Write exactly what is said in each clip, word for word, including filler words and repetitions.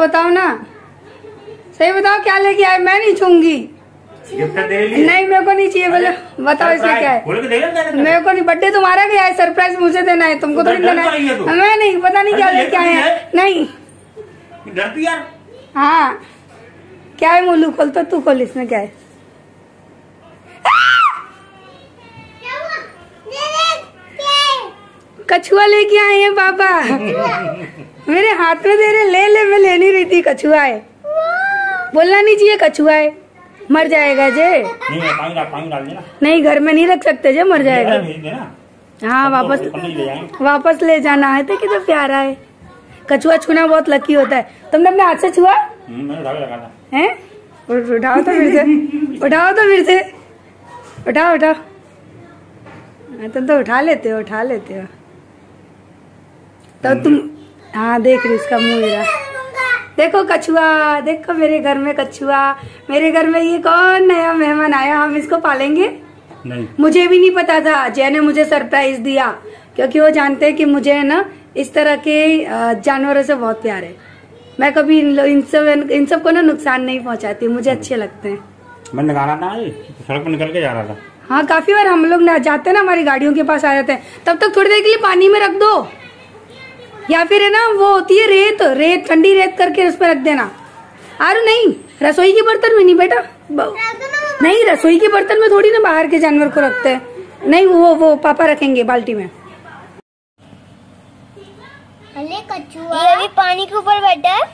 बताओ ना, सही बताओ क्या लेके आए? मैं नहीं छूंगी। नहीं मेरे को नहीं चाहिए। बोले बताओ इसमें क्या है? मेरे को नहीं। बर्थडे तुम्हारा क्या है? सरप्राइज मुझे देना है, तुमको थोड़ी देना है। मैं नहीं, पता नहीं क्या लेके आए हैं। नहीं डरती यार। हाँ क्या है? मुल्लू खोल तो, तू खोल, इसमें क्या है? कछुआ लेके आए हैं पापा। मेरे हाथ में दे रहे, ले ले, मैं ले नहीं रही थी। कछुआ है, बोलना नहीं चाहिए कछुआ है, मर जाएगा जे। नहीं पानी डाल, पानी डाल देना। नहीं घर में नहीं रख सकते जे, मर जाएगा। हाँ वापस वापस ले जाना है। तो कितना प्यारा है। कछुआ छूना बहुत लकी होता है। तुमने अपने हाथ से छुआ है? उठाओ तो फिर से, उठाओ तो फिर से, उठाओ उठाओ। तुम तो उठा लेते हो, उठा लेते हो तो तुम। हाँ देख रही इसका मुंह मेरा। देखो कछुआ, देखो मेरे घर में कछुआ। मेरे घर में ये कौन नया मेहमान आया? हम इसको पालेंगे? नहीं, मुझे भी नहीं पता था। जय ने मुझे सरप्राइज दिया, क्योंकि वो जानते हैं कि मुझे है ना इस तरह के जानवरों से बहुत प्यार है। मैं कभी इन, इन सब इन सब को ना नुकसान नहीं पहुंचाती, मुझे अच्छे लगते हैं। मैं निकाल रहा था, सड़क पर निकल के जा रहा था। हाँ काफी बार हम लोग ना जाते हैं ना, हमारी गाड़ियों के पास आ जाते हैं। तब तक थोड़ी देर के लिए पानी में रख दो, या फिर है ना वो होती है रेत, रेत ठंडी रेत करके उस पर रख देना। अरे नहीं, रसोई के बर्तन में नहीं बेटा, नहीं रसोई के बर्तन में थोड़ी ना बाहर के जानवर को रखते हैं। नहीं वो वो पापा रखेंगे बाल्टी में। अरे कछुआ ये भी पानी के ऊपर बैठा है।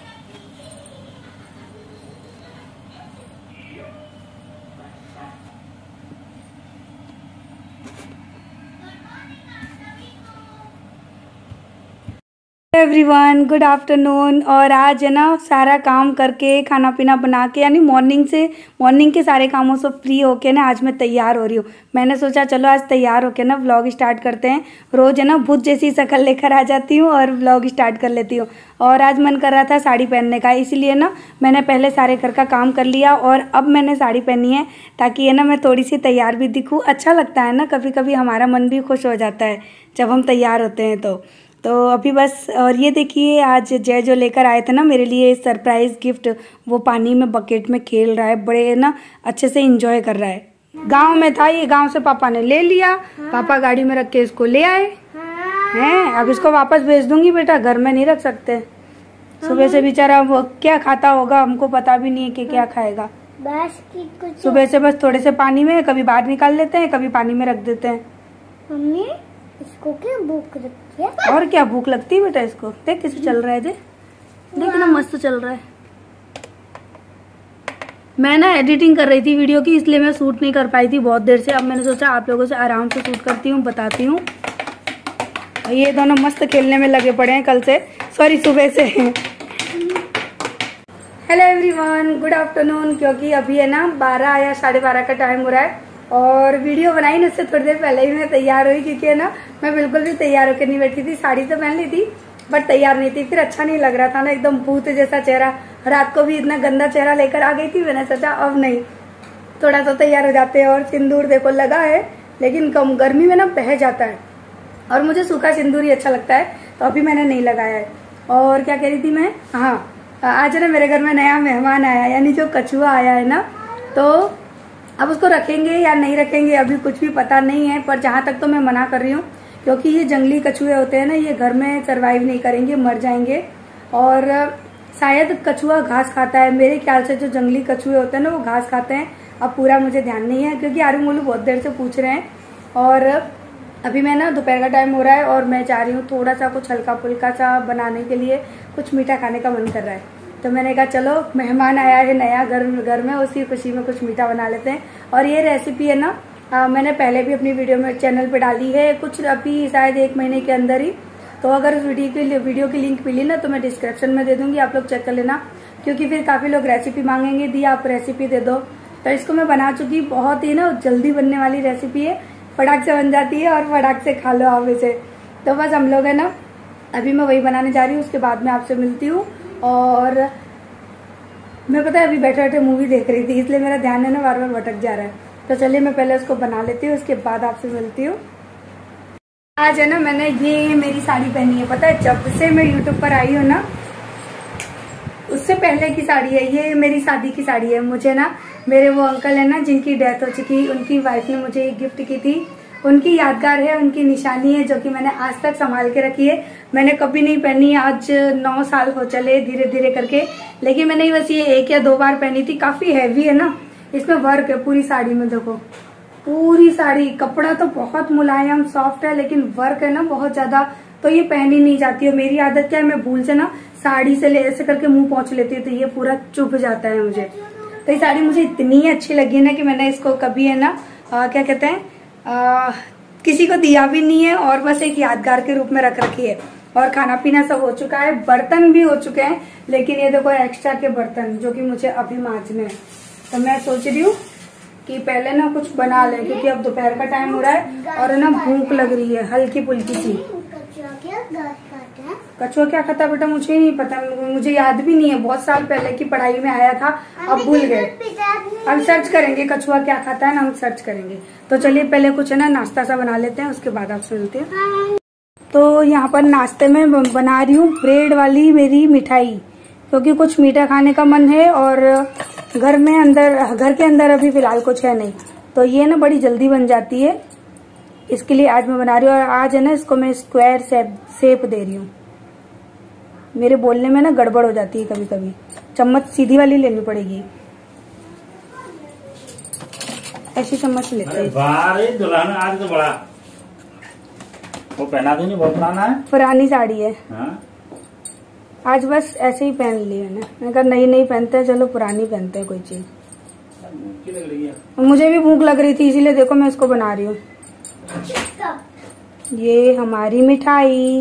Everyone good afternoon. और आज है ना सारा काम करके, खाना पीना बना के, यानी मॉर्निंग से मॉर्निंग के सारे कामों से फ्री होके ना आज मैं तैयार हो रही हूँ। मैंने सोचा चलो आज तैयार होके ना व्लॉग स्टार्ट करते हैं। रोज़ है ना भूत जैसी शक्ल लेकर आ जाती हूँ और व्लॉग स्टार्ट कर लेती हूँ। और आज मन कर रहा था साड़ी पहनने का, इसलिए ना मैंने पहले सारे घर का काम कर लिया और अब मैंने साड़ी पहनी है, ताकि है ना मैं थोड़ी सी तैयार भी दिखूँ। अच्छा लगता है ना, कभी कभी हमारा मन भी खुश हो जाता है जब हम तैयार होते हैं। तो तो अभी बस। और ये देखिए आज जय जो लेकर आए थे ना मेरे लिए सरप्राइज़ गिफ्ट, वो पानी में बकेट में खेल रहा है, बड़े ना अच्छे से एंजॉय कर रहा है। गांव में था ये, गांव से पापा ने ले लिया। हाँ। पापा गाड़ी में रख के इसको ले आए। हाँ। हैं अब इसको वापस भेज दूंगी बेटा, घर में नहीं रख सकते। हाँ। सुबह से बेचारा वो क्या खाता होगा, हमको पता भी नहीं है कि क्या खाएगा। बस कुछ सुबह से बस थोड़े से पानी में कभी बाहर निकाल लेते हैं, कभी पानी में रख देते हैं। मम्मी इसको क्या भूख लगती है? और क्या भूख लगती है बेटा इसको? देख कैसे चल रहा है, देख देख ना मस्त चल रहा है। मैं ना एडिटिंग कर रही थी वीडियो की, इसलिए मैं शूट नहीं कर पाई थी बहुत देर से। अब मैंने सोचा आप लोगों से आराम से शूट करती हूँ, बताती हूँ। ये दोनों मस्त खेलने में लगे पड़े हैं कल से, सॉरी सुबह से। Hello everyone good afternoon. क्योंकि अभी है ना बारह या साढ़े बारह का टाइम हो रहा है और वीडियो बनाई ना उससे थोड़ी देर पहले ही मैं तैयार हुई, क्योंकि है ना मैं बिल्कुल भी तैयार होकर नहीं बैठी थी। साड़ी तो पहन ली थी बट तैयार नहीं थी, फिर अच्छा नहीं लग रहा था ना, एकदम भूत जैसा चेहरा। रात को भी इतना गंदा चेहरा लेकर आ गई थी, मैंने सोचा अब नहीं, थोड़ा सा तैयार हो जाते हैं। और सिंदूर देखो लगा है, लेकिन कम गर्मी में ना बह जाता है और मुझे सूखा सिंदूर ही अच्छा लगता है, तो अभी मैंने नहीं लगाया है। और क्या कह रही थी मैं, हाँ आज ना मेरे घर में नया मेहमान आया, यानी जो कछुआ आया है ना, तो अब उसको रखेंगे या नहीं रखेंगे अभी कुछ भी पता नहीं है। पर जहाँ तक तो मैं मना कर रही हूँ, क्योंकि ये जंगली कछुए होते हैं ना, ये घर में सरवाइव नहीं करेंगे, मर जाएंगे। और शायद कछुआ घास खाता है, मेरे ख्याल से जो जंगली कछुए होते हैं ना वो घास खाते हैं। अब पूरा मुझे ध्यान नहीं है, क्योंकि आरू मोलू बहुत देर से पूछ रहे हैं। और अभी मैं ना दोपहर का टाइम हो रहा है और मैं चाह रही हूँ थोड़ा सा कुछ हल्का फुल्का सा बनाने के लिए, कुछ मीठा खाने का मन कर रहा है। तो मैंने कहा चलो मेहमान आया है नया घर घर में, उसी खुशी में कुछ मीठा बना लेते हैं। और ये रेसिपी है ना आ, मैंने पहले भी अपनी वीडियो में चैनल पे डाली है, कुछ अभी शायद एक महीने के अंदर ही। तो अगर उस वीडियो की वीडियो की लिंक मिली ना तो मैं डिस्क्रिप्शन में दे दूंगी, आप लोग चेक कर लेना, क्योंकि फिर काफी लोग रेसिपी मांगेंगे, दी आप रेसिपी दे दो। तो इसको मैं बना चुकी, बहुत ही ना जल्दी बनने वाली रेसिपी है, फटाक से बन जाती है और फटाक से खा लो आप इसे। तो बस हम लोग है ना अभी मैं वही बनाने जा रही हूँ, उसके बाद में आपसे मिलती हूँ। और मैं पता है अभी बैठे बैठे मूवी देख रही थी, इसलिए मेरा ध्यान है ना बार बार भटक जा रहा है। तो चलिए मैं पहले उसको बना लेती हूँ, उसके बाद आपसे मिलती हूँ। आज है ना मैंने ये मेरी साड़ी पहनी है, पता है जब से मैं यूट्यूब पर आई हूँ ना उससे पहले की साड़ी है, ये मेरी शादी की साड़ी है। मुझे ना मेरे वो अंकल है ना जिनकी डेथ हो चुकी, उनकी वाइफ ने मुझे ये गिफ्ट की थी। उनकी यादगार है, उनकी निशानी है, जो कि मैंने आज तक संभाल के रखी है। मैंने कभी नहीं पहनी, आज नौ साल हो चले धीरे धीरे करके, लेकिन मैंने बस ये एक या दो बार पहनी थी। काफी हैवी है ना, इसमें वर्क है पूरी साड़ी में। देखो पूरी साड़ी, कपड़ा तो बहुत मुलायम सॉफ्ट है, लेकिन वर्क है ना बहुत ज्यादा, तो ये पहनी नहीं जाती है। मेरी आदत क्या है, मैं भूल से ना साड़ी से ले ऐसे करके मुंह पोंछ लेती हूँ, तो ये पूरा चुभ जाता है मुझे। तो ये साड़ी मुझे इतनी अच्छी लगी ना कि मैंने इसको कभी है ना आ, क्या कहते हैं आ, किसी को दिया भी नहीं है, और बस एक यादगार के रूप में रख रखी है। और खाना पीना सब हो चुका है, बर्तन भी हो चुके हैं, लेकिन ये देखो एक्स्ट्रा के बर्तन जो कि मुझे अभी मांजने हैं। तो मैं सोच रही हूँ कि पहले ना कुछ बना ले, क्योंकि अब दोपहर का टाइम हो रहा है और ना भूख लग रही है हल्की फुल्की सी। कछुआ क्या खाता है बेटा, मुझे नहीं पता, मुझे याद भी नहीं है, बहुत साल पहले की पढ़ाई में आया था, अब भूल गए। हम सर्च करेंगे कछुआ क्या खाता है ना, हम सर्च करेंगे। तो चलिए पहले कुछ है ना नाश्ता सा बना लेते हैं, उसके बाद आपसे मिलते हैं। तो यहाँ पर नाश्ते में बना रही हूँ ब्रेड वाली मेरी मिठाई, क्योंकि कुछ मीठा खाने का मन है और घर में अंदर घर के अंदर अभी फिलहाल कुछ है नहीं, तो ये ना बड़ी जल्दी बन जाती है, इसके लिए आज मैं बना रही हूँ। और आज है ना इसको मैं स्क्वायर शेप दे रही हूँ। मेरे बोलने में ना गड़बड़ हो जाती है कभी कभी, चम्मच सीधी वाली लेनी पड़ेगी। ऐसी चम्मच लेते हैं। बारे दुल्हन आज तो बड़ा वो पहना तो नहीं, बहुत पुराना है, पुरानी साड़ी है। हाँ? आज बस ऐसे ही पहन ली मैंने, मैंने कहा नई नई पहनते हैं, चलो पुरानी पहनते हैं कोई चीज। लग रही है। मुझे भी भूख लग रही थी, इसीलिए देखो मैं इसको बना रही हूँ। ये हमारी मिठाई।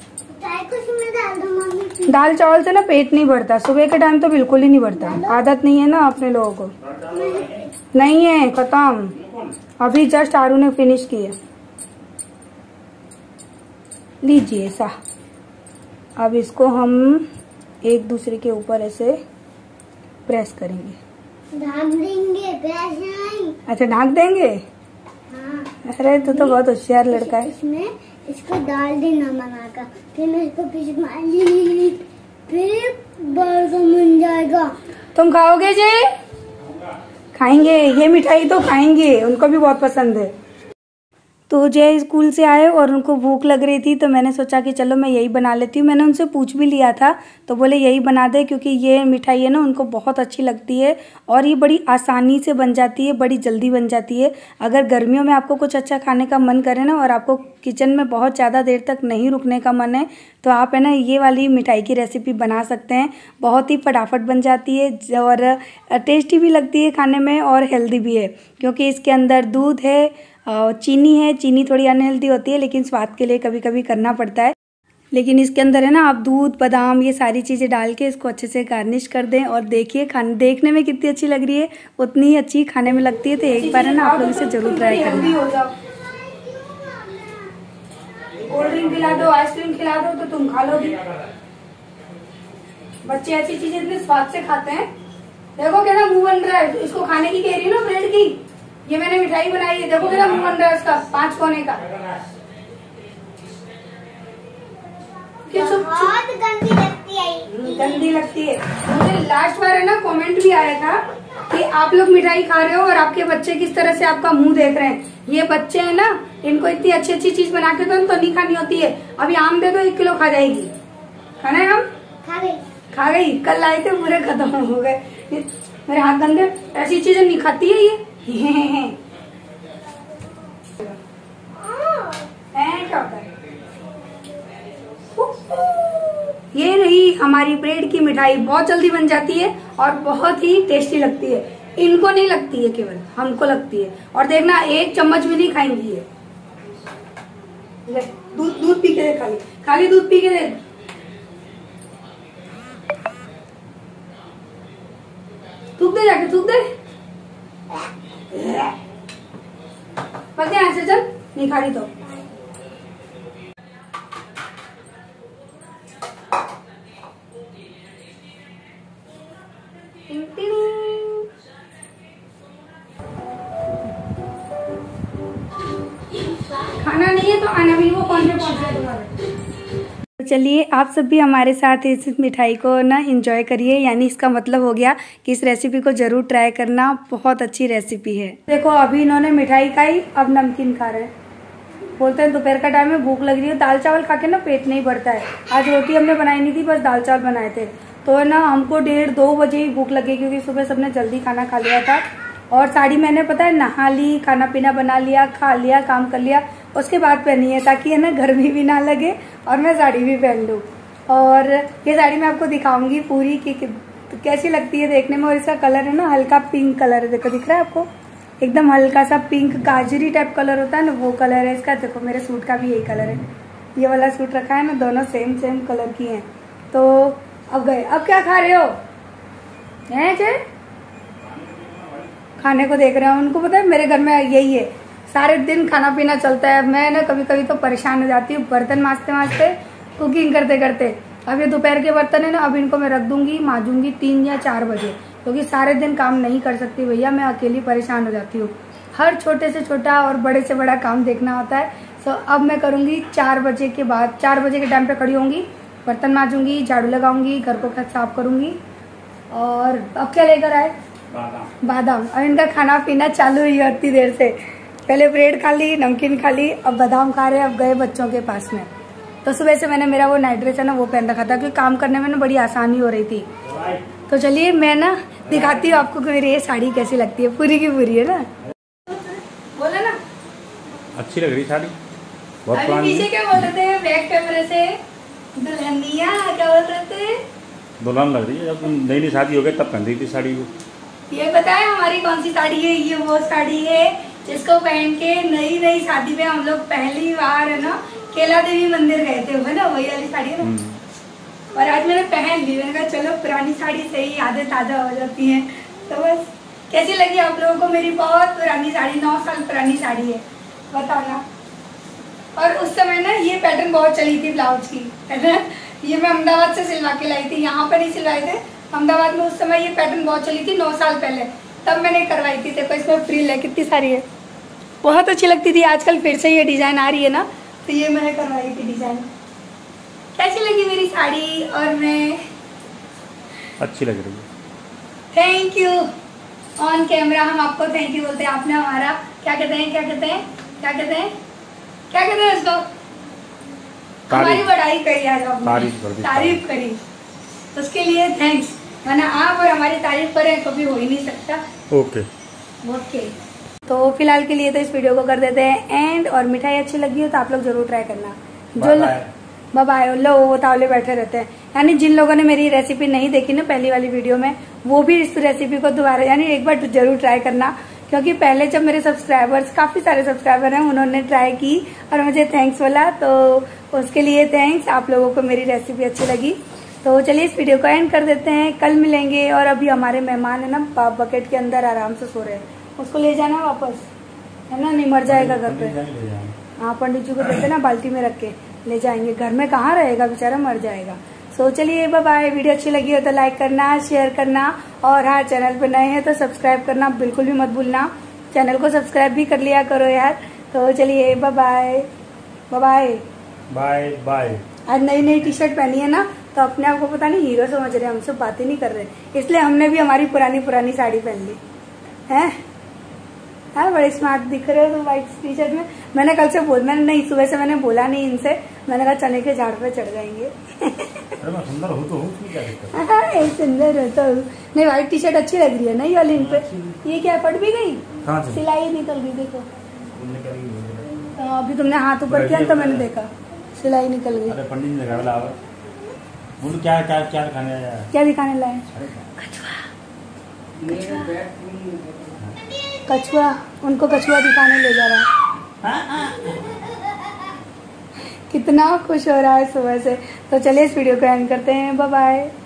दाल चावल से ना पेट नहीं भरता, सुबह के टाइम तो बिल्कुल ही नहीं भरता, आदत नहीं है ना अपने लोगों को। नहीं है, खत्म, अभी जस्ट आरू ने फिनिश किया। लीजिए सा, अब इसको हम एक दूसरे के ऊपर ऐसे प्रेस करेंगे। ढाक देंगे, प्रेस नहीं। अच्छा ढाक देंगे। हाँ। अरे तू तो बहुत होशियार लड़का है। इसमें इसको डाल देना बनाकर, फिर मैं इसको पीछे मारी, फिर बर्गर बन जाएगा। तुम खाओगे जी? खाएंगे, ये मिठाई तो खाएंगे, उनको भी बहुत पसंद है। तो जय स्कूल से आए और उनको भूख लग रही थी, तो मैंने सोचा कि चलो मैं यही बना लेती हूँ। मैंने उनसे पूछ भी लिया था, तो बोले यही बना दे, क्योंकि ये मिठाई है ना उनको बहुत अच्छी लगती है और ये बड़ी आसानी से बन जाती है, बड़ी जल्दी बन जाती है। अगर गर्मियों में आपको कुछ अच्छा खाने का मन करे ना और आपको किचन में बहुत ज़्यादा देर तक नहीं रुकने का मन है, तो आप है ना ये वाली मिठाई की रेसिपी बना सकते हैं। बहुत ही फटाफट बन जाती है और टेस्टी भी लगती है खाने में और हेल्दी भी है, क्योंकि इसके अंदर दूध है, चीनी है। चीनी थोड़ी अनहेल्दी होती है, लेकिन स्वाद के लिए कभी कभी करना पड़ता है। लेकिन इसके अंदर है ना आप दूध, बादाम, ये सारी चीज़ें डाल के इसको अच्छे से गार्निश कर दें, और देखिए खाने देखने में कितनी अच्छी लग रही है, उतनी ही अच्छी खाने में लगती है। तो एक बार है ना आप लोग इसे जरूर ट्राई करना। कोल्ड ड्रिंक खिला दो, आइसक्रीम खिला दो तो तुम खा लोगी। बच्चे ऐसी चीजें इतने स्वाद से खाते हैं। देखो कैसा मुंह बन रहा है, इसको खाने की कह रही हूँ ना ब्रेड की, ये मैंने मिठाई बनाई है, देखो कैसा मुंह बन रहा है इसका, पांच कोने का। बहुत गंदी लगती है, गंदी लगती है। मुझे लास्ट बार है ना कमेंट भी आया था कि आप लोग मिठाई खा रहे हो और आपके बच्चे किस तरह से आपका मुंह देख रहे हैं। ये बच्चे हैं ना, इनको इतनी अच्छी अच्छी चीज बना के दो तो नहीं खानी होती है। अभी आम दे दो, एक किलो खा जाएगी। खाना है आम? खा गई खा गई कल लाए थे, पूरे खत्म हो गए। मेरे हाथ गंदे, ऐसी चीजें नहीं खाती है ये। है क्या होता है? ये रही हमारी ब्रेड की मिठाई, बहुत जल्दी बन जाती है और बहुत ही टेस्टी लगती है। इनको नहीं लगती है, केवल हमको लगती है। और देखना एक चम्मच भी नहीं खाएंगी ये। दूध दूध पी के दे, खाली खाली दूध पी के दे। थूक दे, जाके थूक दे। बस यहाँ से चल, नहीं खा रही तो। खाना नहीं है तो आना भी, वो कौन से पहुंच रहा है तुम्हारे। चलिए आप सब भी हमारे साथ इस मिठाई को ना एंजॉय करिए, यानी इसका मतलब हो गया कि इस रेसिपी को जरूर ट्राई करना, बहुत अच्छी रेसिपी है। देखो अभी इन्होंने मिठाई खाई, अब नमकीन खा रहे हैं। बोलते हैं दोपहर का टाइम में भूख लग रही है, दाल चावल खा के ना पेट नहीं भरता है। आज रोटी हमने बनाई नहीं थी, बस दाल चावल बनाए थे। तो ना हमको डेढ़ दो बजे ही भूख लगी, क्योंकि सुबह सबने जल्दी खाना खा लिया था। और साड़ी मैंने पता है नहा ली, खाना पीना बना लिया, खा लिया, काम कर लिया, उसके बाद पहनी है, ताकि है ना गर्मी भी ना लगे और मैं साड़ी भी पहन लूँ। और ये साड़ी मैं आपको दिखाऊंगी पूरी कि, कि कैसी लगती है देखने में। और इसका कलर है ना हल्का पिंक कलर है, देखो दिख रहा है आपको, एकदम हल्का सा पिंक गाजरी टाइप कलर होता है ना, वो कलर है इसका। देखो मेरे सूट का भी यही कलर है, ये वाला सूट रखा है ना, दोनों सेम सेम कलर की हैं। तो अब गए, अब क्या खा रहे हो हैं जे? खाने को देख रहे हैं। उनको पता है मेरे घर में यही है, सारे दिन खाना पीना चलता है। मैं ना कभी कभी तो परेशान हो जाती हूँ बर्तन मांजते मांजते, कुकिंग करते करते। अब ये दोपहर के बर्तन है ना, अब इनको मैं रख दूंगी, मांजूंगी तीन या चार बजे, क्योंकि तो सारे दिन काम नहीं कर सकती भैया, मैं अकेली परेशान हो जाती हूँ। हर छोटे से छोटा और बड़े से बड़ा काम देखना होता है। तो अब मैं करूंगी चार बजे के बाद, चार बजे के टाइम पे खड़ी होंगी, बर्तन मांजूंगी, झाड़ू लगाऊंगी, घर को साफ करूंगी। और अब क्या लेकर आए? बादाम। बादाम। अब इनका खाना पीना चालू हुई है उतनी देर से। पहले ब्रेड खा ली, नमकीन खा ली, अब बादाम खा रहे हैं। अब गए बच्चों के पास में। तो सुबह से मैंने मेरा वो नाइट ड्रेस है ना वो पहन रखा था, क्योंकि काम करने में ना बड़ी आसानी हो रही थी। तो चलिए मैं ना दिखाती हूँ आपको कि मेरी ये साड़ी कैसी लगती है, पूरी की पूरी है ना। बोला ना अच्छी लग रही साड़ी, बहुत अभी पीछे क्या बोल रहे थे बैक कैमरे से? दुल्हनिया क्या बोल रहे थे? दुल्हन लग रही है, जब नई नई शादी हो गई तब पहन रही थी साड़ी को। ये पता है हमारी कौन सी साड़ी है? ये वो साड़ी है जिसको पहन के नई नई शादी में हम लोग पहली बार है ना केला देवी मंदिर गए थे, है ना, वही वाली साड़ी है ना। और आज मैंने पहन ली, मैंने कहा चलो पुरानी साड़ी से ही यादें ताजा हो जाती हैं। तो बस कैसी लगी आप लोगों को मेरी बहुत पुरानी साड़ी? नौ साल पुरानी साड़ी है, बताना। और उस समय ना ये पैटर्न बहुत चली थी ब्लाउज की, है ना। ये मैं अहमदाबाद से सिलवा के लाई थी, यहाँ पर नहीं सिलवाए थे, अहमदाबाद में उस समय ये पैटर्न बहुत चली थी, नौ साल पहले, तब मैंने करवाई थी। देखो इसमें फ्रिल है, कितनी सारी है, बहुत अच्छी लगती थी। आजकल फिर से ये डिजाइन आ रही है ना, तो ये मैंने करवाई थी डिजाइन। कैसी लगी मेरी साड़ी? और मैं अच्छी लग रही है, थैंक यू। ऑन कैमरा हम आपको थैंक यू बोलते हैं, आपने हमारा क्या कहते हैं क्या कहते हैं क्या कहते हैं क्या कहते हैं इसको, हमारी बढ़ाई करी, आज आपने तारीफ करी, उसके लिए थैंक्स। वरना आप और हमारी तारीफ करें कभी हो ही नहीं सकता। Okay okay. तो फिलहाल के लिए तो इस वीडियो को कर देते हैं एंड। और मिठाई अच्छी लगी हो तो आप लोग जरूर ट्राई करना। जो बाय बाय लो वो तावले बैठे रहते हैं, यानी जिन लोगों ने मेरी रेसिपी नहीं देखी ना पहली वाली वीडियो में, वो भी इस रेसिपी को दोबारा यानी एक बार जरूर ट्राई करना। क्योंकि पहले जब मेरे सब्सक्राइबर्स, काफी सारे सब्सक्राइबर हैं, उन्होंने ट्राई की और मुझे थैंक्स बोला, तो उसके लिए थैंक्स। आप लोगों को मेरी रेसिपी अच्छी लगी तो चलिए इस वीडियो को एंड कर देते हैं, कल मिलेंगे। और अभी हमारे मेहमान है ना बकेट के अंदर आराम से सो रहे हैं, उसको ले जाना वापस, है ना, नहीं मर जाएगा घर पे। हाँ पंडित जी को देते ना बाल्टी में रख के ले जाएंगे, घर में कहाँ रहेगा बेचारा, मर जाएगा। सो चलिए बाय बाय। वीडियो अच्छी लगी हो तो लाइक करना, शेयर करना, और हाँ चैनल पर नए हैं तो सब्सक्राइब करना बिल्कुल भी मत भूलना। चैनल को सब्सक्राइब भी कर लिया करो यार। तो चलिए bye bye bye bye bye. आज नई नई टी शर्ट पहनी है ना, तो अपने आप को पता नहीं हीरो समझ रहे, हमसे बात ही नहीं कर रहे, इसलिए हमने भी हमारी पुरानी पुरानी साड़ी पहन ली है। हाँ बड़े स्मार्ट दिख रहे हो तुम व्हाइट टी शर्ट में। मैंने कल से बोल मैंने नहीं सुबह से मैंने बोला नहीं इनसे, मैंने कहा चने के झाड़ पे चढ़ जाएंगे। अरे मैं सुंदर हूँ तो हूँ, क्या दिक्कत है? हाँ सुंदर हो तो नहीं, व्हाइट टी शर्ट अच्छी लग रही है ना ये वाली इन पे। ये क्या फट भी गई, सिलाई निकल गई, देखो तो अभी तुमने हाथ ऊपर किया तो मैंने देखा सिलाई निकल गई। अरे पंडित जी ने कहा बोलो क्या क्या क्या दिखाने आया? क्या दिखाने लाए? कछुआ कछुआ उनको कछुआ दिखाने ले जा रहा है। कितना खुश हो रहा है सुबह से। तो चलिए इस वीडियो को एंड करते हैं, बाय बाय।